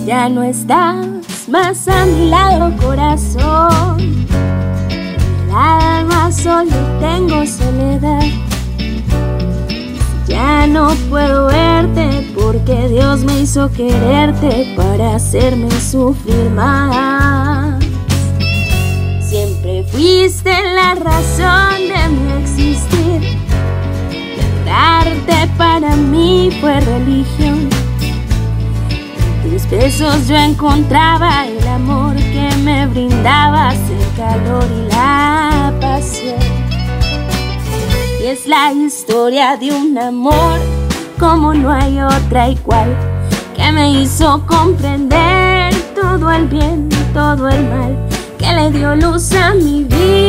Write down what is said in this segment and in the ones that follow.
Ya no estás más a mi lado, corazón. El alma solo tengo soledad. Ya no puedo verte porque Dios me hizo quererte para hacerme sufrir más. Siempre fuiste la razón de mi existir. Y adorarte para mí fue religión. En tus besos yo encontraba el amor que me brindabas, el calor y la pasión. Y es la historia de un amor como no hay otra igual, que me hizo comprender todo el bien, todo el mal, que le dio luz a mi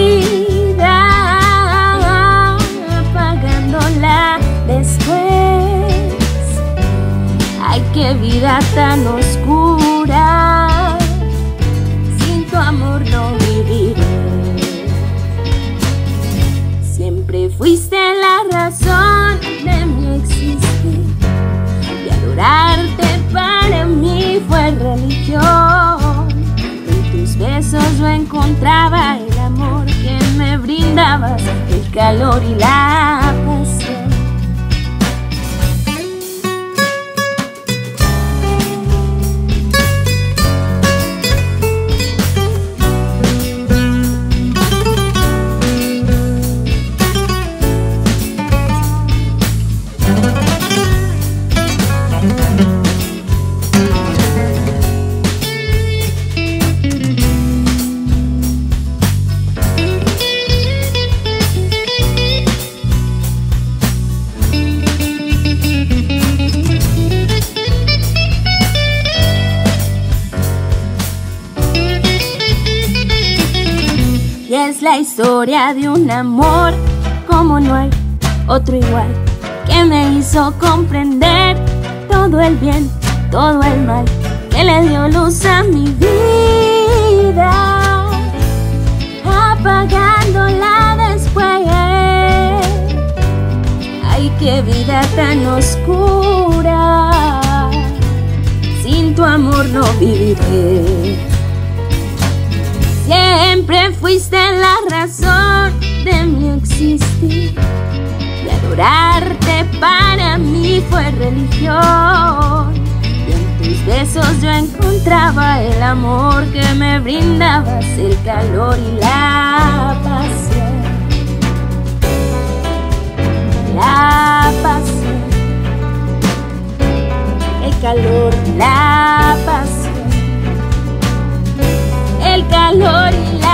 vida, apagándola después. Ay, qué vida tan oscura, sin tu amor no viviré. Siempre fuiste la razón de mi existir, y adorarte para mí fue religión. En tus besos yo encontraba el amor que me brindabas, el calor y la pasión. Y es la historia de un amor como no hay otro igual, que me hizo comprender todo el bien, todo el mal, que le dio luz a mi vida, apagándola después. Ay, qué vida tan oscura, sin tu amor no viviré. Siempre fuiste la razón de mi existir, y adorarte para mí fue religión. Y en tus besos yo encontraba el amor que me brindabas, el calor y la pasión. La pasión, el calor y la pasión. El calor y la